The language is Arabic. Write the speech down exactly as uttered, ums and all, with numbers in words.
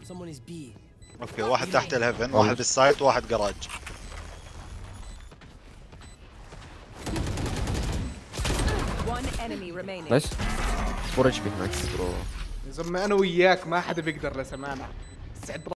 اوكي واحد تحت الهيفن، واحد بالسايت، واحد جراج. نايس. فور اتش بي نايس برو. يا زلمه انا وياك ما حدا بيقدر لسمانه.